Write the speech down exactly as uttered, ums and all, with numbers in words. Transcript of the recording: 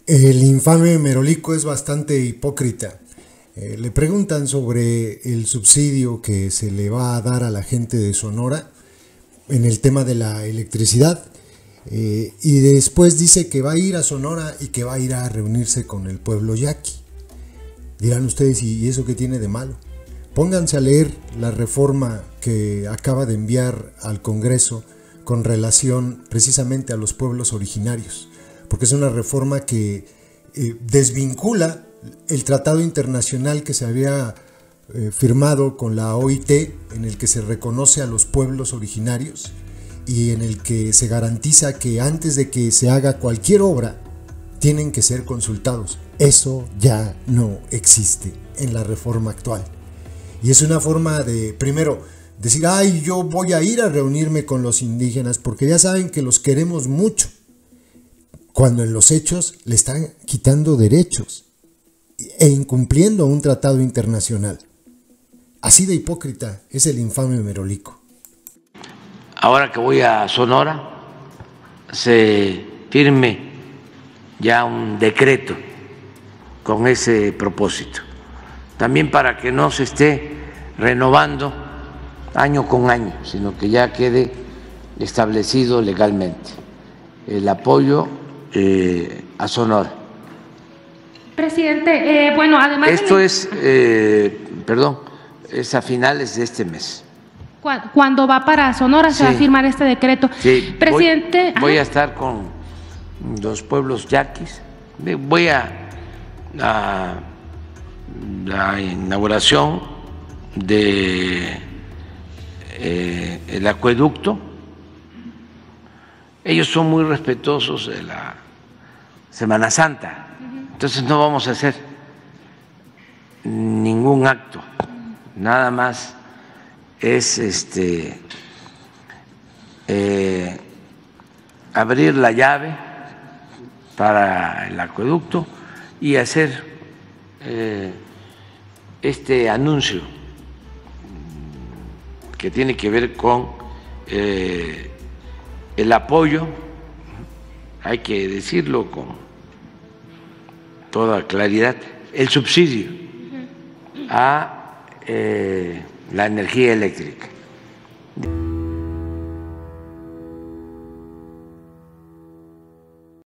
El infame Merolico es bastante hipócrita. Eh, le preguntan sobre el subsidio que se le va a dar a la gente de Sonora en el tema de la electricidad, eh, y después dice que va a ir a Sonora y que va a ir a reunirse con el pueblo yaqui. Dirán ustedes, ¿y eso qué tiene de malo? Pónganse a leer la reforma que acaba de enviar al Congreso con relación precisamente a los pueblos originarios, porque es una reforma que eh, desvincula el tratado internacional que se había eh, firmado con la O I T, en el que se reconoce a los pueblos originarios y en el que se garantiza que antes de que se haga cualquier obra tienen que ser consultados. Eso ya no existe en la reforma actual. Y es una forma de, primero, decir, ay, yo voy a ir a reunirme con los indígenas porque ya saben que los queremos mucho, cuando en los hechos le están quitando derechos e incumpliendo un tratado internacional. Así de hipócrita es el infame Merolico. Ahora que voy a Sonora, se firme ya un decreto con ese propósito, también para que no se esté renovando año con año, sino que ya quede establecido legalmente el apoyo eh, a Sonora. Presidente, eh, bueno, además... Esto es, eh, perdón, es a finales de este mes. Cuando va para Sonora se sí. va a firmar este decreto. Sí, presidente. Voy, voy a estar con los pueblos yaquis. Voy a, a la inauguración de eh, el acueducto. Ellos son muy respetuosos de la Semana Santa. Entonces no vamos a hacer ningún acto, nada más es este eh, abrir la llave para el acueducto y hacer eh, este anuncio que tiene que ver con eh, el apoyo, hay que decirlo con toda claridad, el subsidio a eh, la energía eléctrica.